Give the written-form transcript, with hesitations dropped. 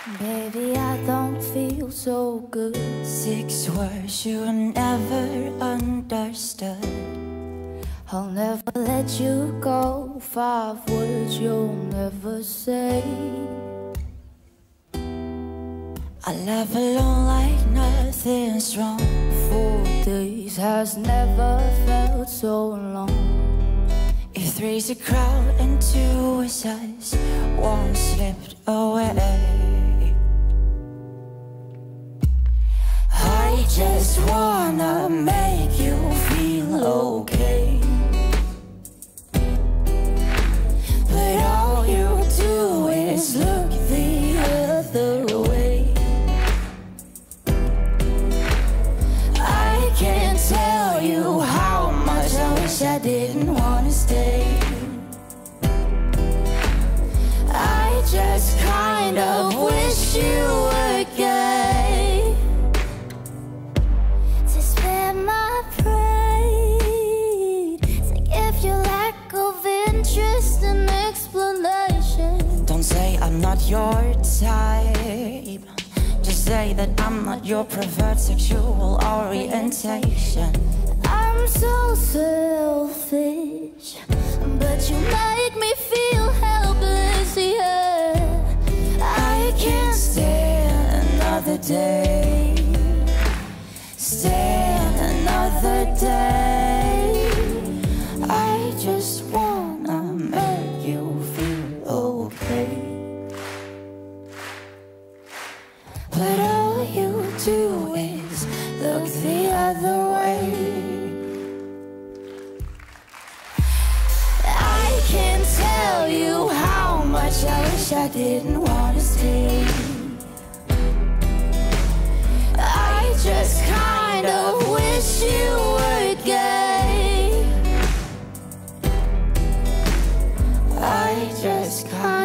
Baby, I don't feel so good. 6 words you never understood. I'll never let you go. 5 words you'll never say. I laugh alone like nothing's wrong. 4 days has never felt so long. If 3's a crowd and 2 is us, 1 slipped away. I just wanna make you feel okay, but all you do is look the other way. I can't tell you how much I wish I didn't wanna stay. I just kind of wish you were gay to spare my pride, to give you lack of interest and explanation. Don't say I'm not your type, just say that I'm not your preferred sexual orientation. I'm so selfish, but you make me feel helpless, yeah. I can't stand another day, stand another day. I just wanna make you feel okay, but all you do is look the other way. I can't tell you how much I wish I didn't wanna stay. I just kind of wish you were gay. I just kind